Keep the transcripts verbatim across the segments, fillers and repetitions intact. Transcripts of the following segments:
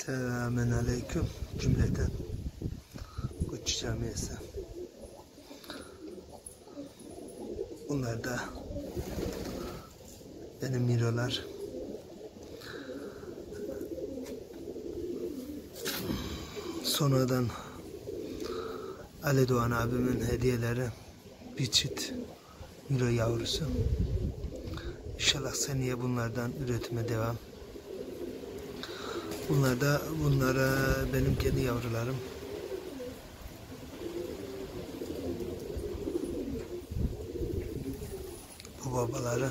Selamun aleyküm cümleten. Koç Camii'si. Bunlar da benim mirolar. Sonradan Ali Doğan abimin hediyeleri, bir çift miro yavrusu. İnşallah seneye bunlardan üretime devam. Bunlar da bunlara benim kendi yavrularım. Bu babaları.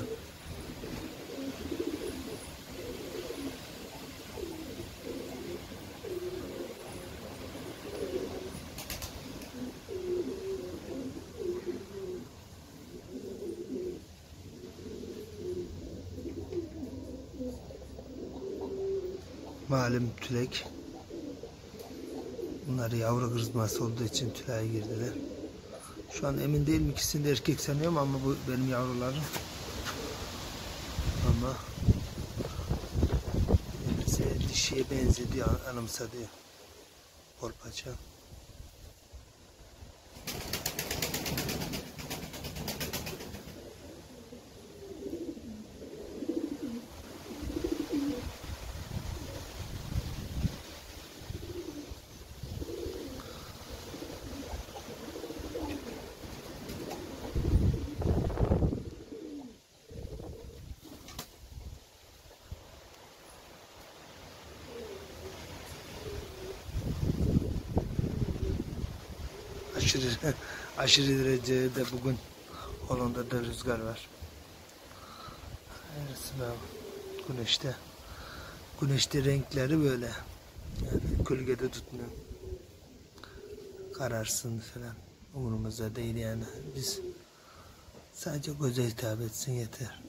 Malum tülek. Bunları yavru kızması olduğu için tüleye girdiler. Şu an emin değilim, ikisini de erkek sanıyorum ama bu benim yavrularım. Ama birisi dişiye benzedi, anımsadı. Kolpaça. Aşırı, aşırı derecede bugün Hollanda'da rüzgar var. Resmen güneşte, güneşte renkleri böyle. Yani gölgede tutmuyor. Kararsın falan. Umurumuzda değil yani. Biz sadece göze hitap etsin yeter.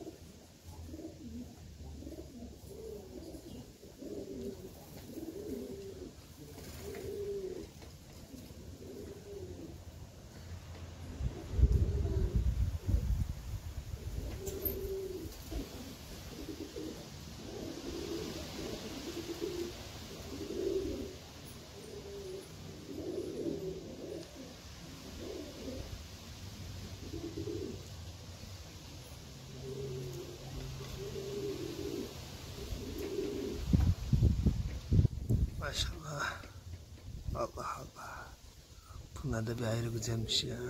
Maşallah. Allah Allah. Bunlar da bir ayrı güzelmiş ya.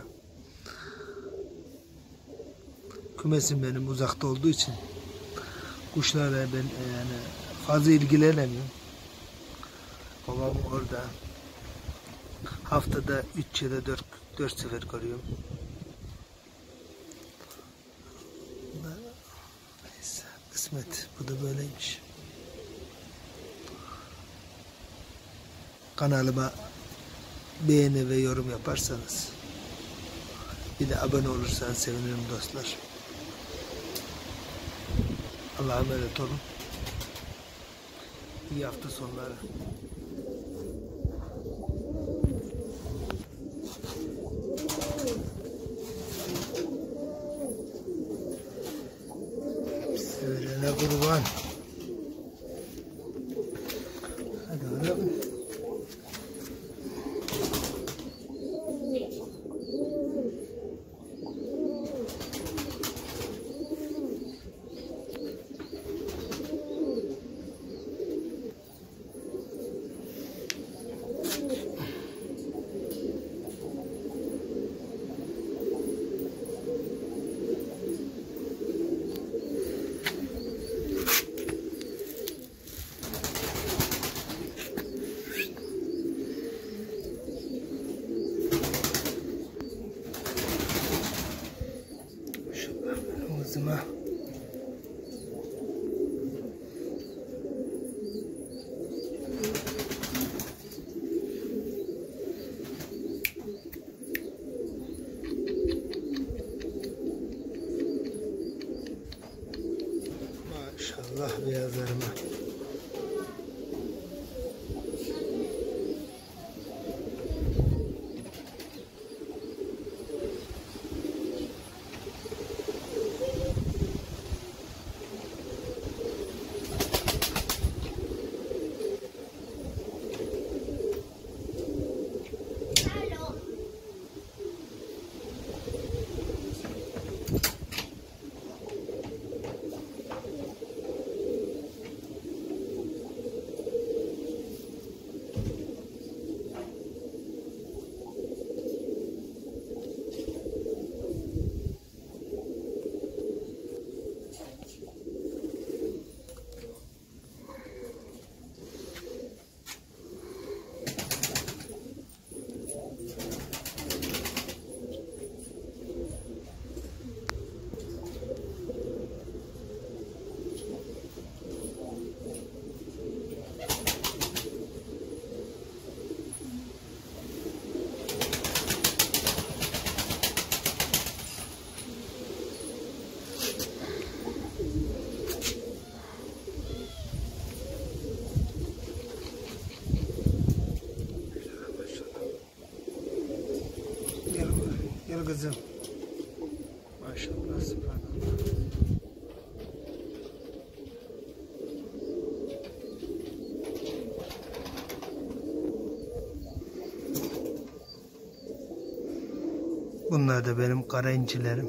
Kümesim benim uzakta olduğu için kuşlarla ben yani fazla ilgilenemiyorum. Babam orada. Haftada üç ya da dört, dört sefer görüyorum. Neyse, kısmet. Bu da böyleymiş. Kanalıma beğeni ve yorum yaparsanız, bir de abone olursanız sevinirim dostlar. Allah'a emanet olun. İyi hafta sonları. Söylene kurban. Hadi oğlum. Ağzıma. Maşallah beyazlarıma. mı kızım? Maşallah, subhanallah. Bunlar da benim kara incilerim.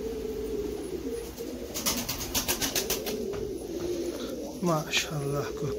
Maşallah.